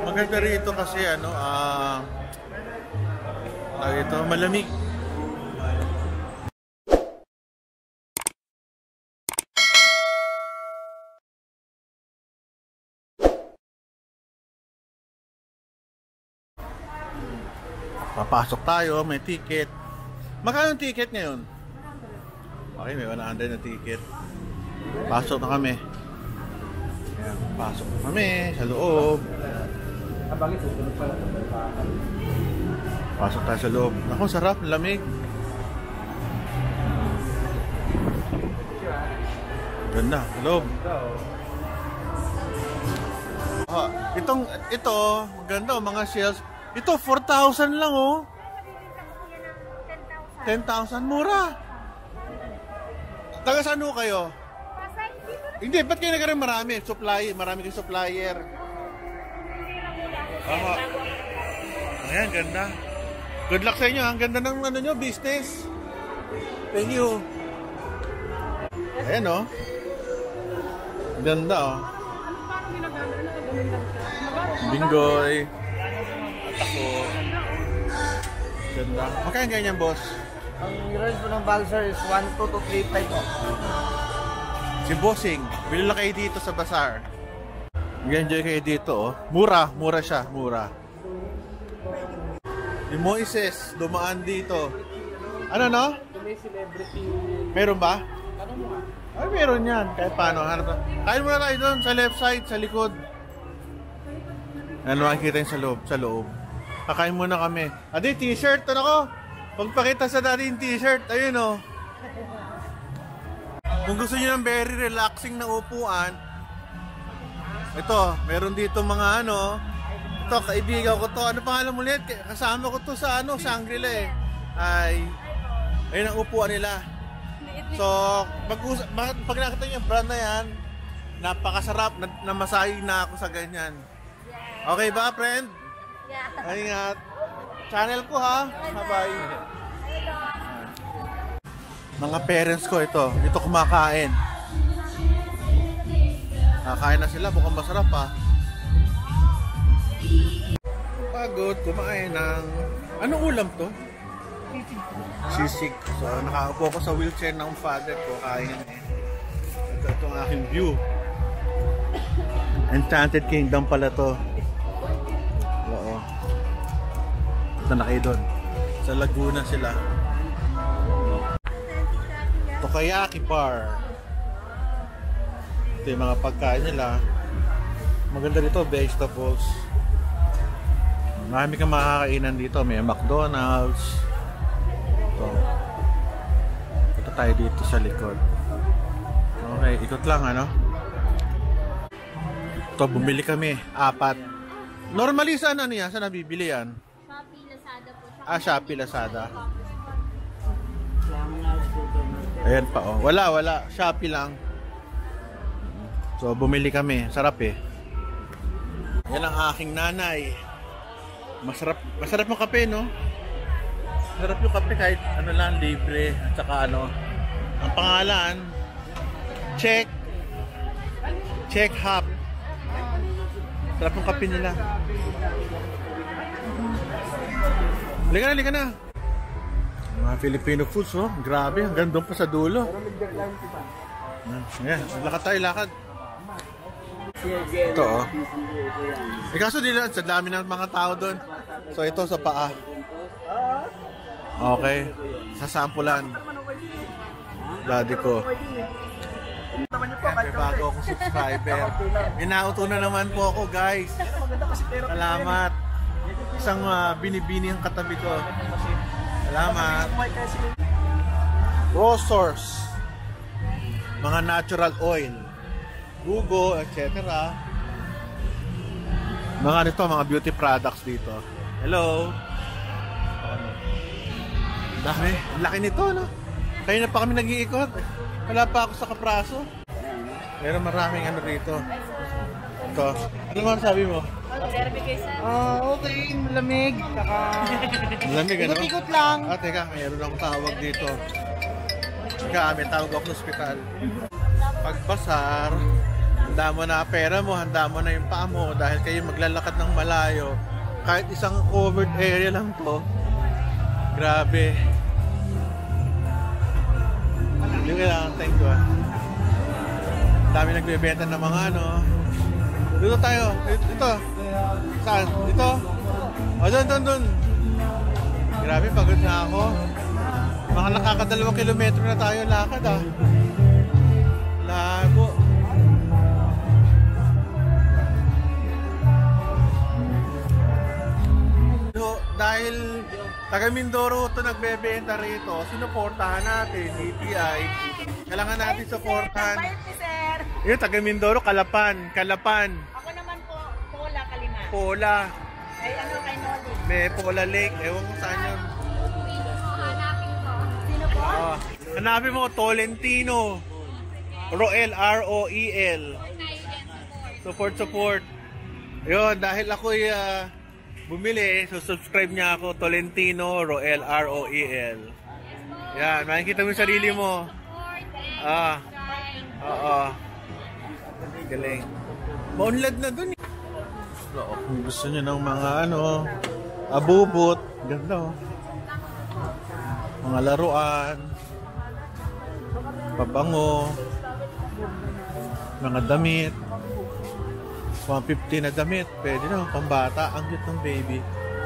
Maganda rito kasi ano, ito malamig. Papasok tayo, may ticket. Magkano ang ticket ngayon? Okay, may 100 na ticket. Pasok na kami. Ayan, pasok na kami sa loob. Pasok tayo sa loob. Ako, sarap, lamig. Ganda, loob. Ito, maganda, mga shells. Ito, 4,000 lang, oh. 10,000, mura. Taga saan ho kayo? Hindi, ba't kayo nagkaroon marami? Marami kayong supplier. Ayan, ganda. Good luck sa inyo. Ang ganda ng ano nyo, business. Thank you. Ayan, oh. Ganda, oh. Bingoy. Ako. Ganda. Magkano ganyan, boss? Ang range po ng Balser is 1,2 to 3,500 po. Si Bossing, bilala kayo dito sa bazaar. Mag-enjoy kayo dito, oh. Mura siya, mura. Si Moises, dumaan dito. Ano, no? May celebrity. Meron ba? Ay, meron yan. Kahit paano. Kain muna tayo doon, sa left side, sa likod. Ano, makikita yung sa loob. Kakain muna kami. Adi, t-shirt, ano ko? Pagpakita sa dati yung t-shirt, ayun, oh. Kung gusto niyo ng very relaxing na upuan, ito, meron dito mga ano, ito, kaibigan ko to. Ano pangalan mo ulit? Kasama ko to sa ano, Shangri-La eh. Ayun ang upuan nila. So, pag nakita niyo yung brand na yan, napakasarap, namasahe na ako sa ganyan. Okay ba, friend? Yeah. Ingat. Channel ko ha. Bye-bye. Mga parents ko ito. Dito kumakain. Kakain na sila. Mukhang masarap ha. Pagod. Kumain ng... Anong ulam to? Sisig. So nakaupo ko sa wheelchair ng father ko. Kain eh. Ito ang aking view. Enchanted Kingdom pala to. Oo. Ito na kayo doon. Sa Laguna sila. Tokayaki Bar. Ito yung mga pagkain nila. Maganda dito, vegetables. Marami kang makakainan dito. May McDonald's. Ito tayo dito sa likod. Okay, ikot lang ano. Ito, bumili kami. 4. Normally saan ano yan? Saan nabibili yan? Shopee, Lazada po. Shopee, Lazada. Ayan pa oh. Wala. Shopee lang. So, bumili kami. Sarap eh. Yan ang aking nanay. Masarap yung kape, no? Masarap yung kape kahit ano lang, libre. At saka ano, ang pangalan, Check Hub. Sarap yung kape nila. Liga na. Mga Filipino foods, oh. Grabe, hanggang doon pa sa dulo. Ayan, lakad. Ito, oh. Kaso nila, sa dami ng mga tao doon. So, ito sa paa. Okay. Sasampulan. Daddy ko. May bago akong subscriber. Inauto na naman po ako, guys. Salamat. Isang binibini ang katabi ko. Salamat. Roasters. Mga natural oil. Gugo, etc. Mga beauty products dito. Hello. Dami. Laki nito, no? Kaya na pa kami nag-iikot. Wala pa ako sa Kapraso. Pero maraming ano rito. Ito. Ano man sabi mo? Okay, malamig. Malamig, ano? Ikot-ikot lang. Teka, mayroon akong tawag dito. Teka, may tawag ako ng ospital. Pagbasar, handa mo na pera mo, handa mo na yung paa mo dahil kayo maglalakad ng malayo. Kahit isang covered area lang to. Grabe. Hindi ko kailangan thank you dami nagbebenta ng mga ano. Dito tayo. Dito. Saan? Dito? O, doon. Grabe, pagod na ako. Mga nakakadalawang kilometro na tayo lakad Lago. So, dahil taga Mindoro ito nagbebenta rito, sinuportahan natin, DTI. Kailangan natin suportahan. Yun, taga Mindoro, Kalapan. Ako naman po, Pola, Kalima. Pola. Ay, kay Noli. May Pola Lake. Ewan ko saan yun. Sino po? Hanapin mo, Tolentino. Roel, R-O-E-L. Support. Yun, dahil ako'y bumili, so subscribe niya ako, Tolentino, Roel, R-O-E-L. Yan, makikita mo yung sarili mo. Oo. Galing. Maunlad na dun. Kung gusto nyo ng mga abubot, ganda mga laruan, pabango, mga damit, 150 na damit, pwede na, pambata, ang cute ng baby.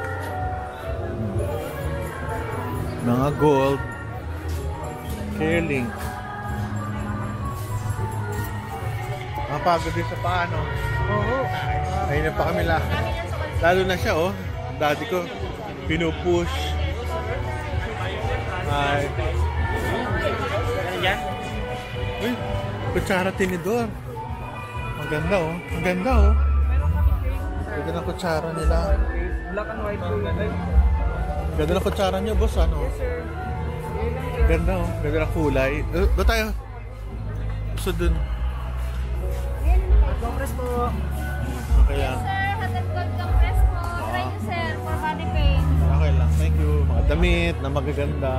Mga gold, curling. Mapagod din sa paano. Oo. Ayun na pa kami lalo na siya, daddy ko, pinupush. Ay. Uy, kutsara tinidor. Maganda, Maganda, Ganda ng kutsara nila. Black and white po. Ganda ng kutsara niyo, boss, Yes, sir. Ganda, Ganda ng kulay. Doon tayo. Gusto dun. Congress po. Okay lang. Sir, hatid gold compress po. Try nyo, sir, for body pain. Okay lang. Thank you. Mga damit na magaganda.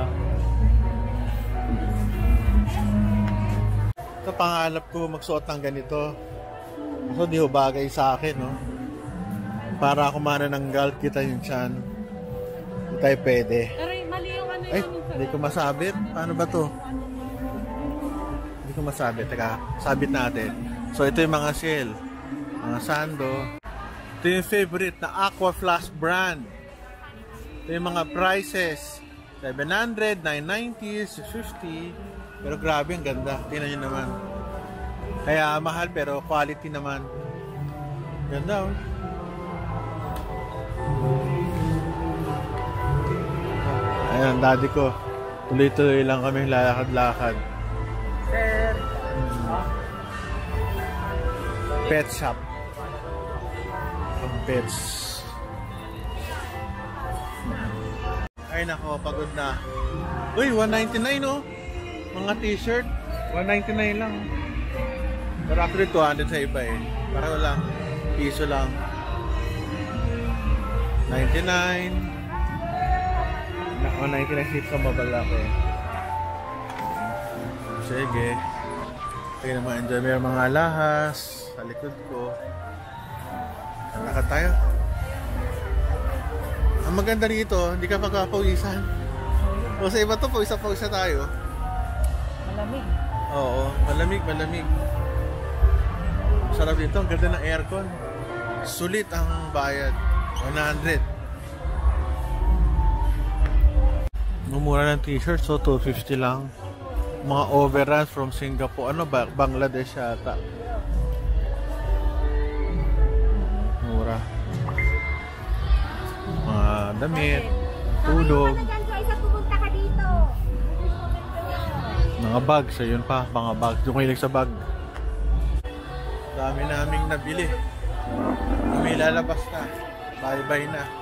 Ito pangalap ko magsuot ng ganito. So di ho bagay sa akin, Para ako manananggal, kita yung tiyan. Hindi tayo pwede. Mali yung Ay, hindi ko masabit. Paano ba to? Hindi ko masabit. Teka, sabit natin. So ito yung mga shell. Mga sando. Ito yung favorite na Aqua Flask brand. Ito yung mga prices. 700, 990, 650. Pero grabe, ang ganda. Tingnan nyo naman. Kaya mahal pero quality naman. Ganda, Ayan, daddy ko. Tuloy-tuloy lang kami lalakad-lakad. Sir. Pet shop. Ang pets. Ay nako, pagod na. Uy, 199 Mga t-shirt, 199 lang. Pero actually 200 sa iba Pareho lang. Piso lang. 99. 99 sheets sa mabalaki. Sige. Kaya naman enjoy. May mga alahas sa likod ko. Lakad tayo. Ang maganda rito, hindi ka magpapawisan. O sa iba to, pawisa tayo. Malamig. Oo, malamig. Sarap dito, ang ganda ng aircon. Sulit ang bayad. 100. Mumura ng t-shirt, so 250 lang. Mga overruns from Singapore. Bangladesh yata. Mura. Mga damit, tulog. Mga bags, ayun pa, mga bags. Doon kayo sa bag. Dami naming nabili. May lalabas na. Bye-bye na.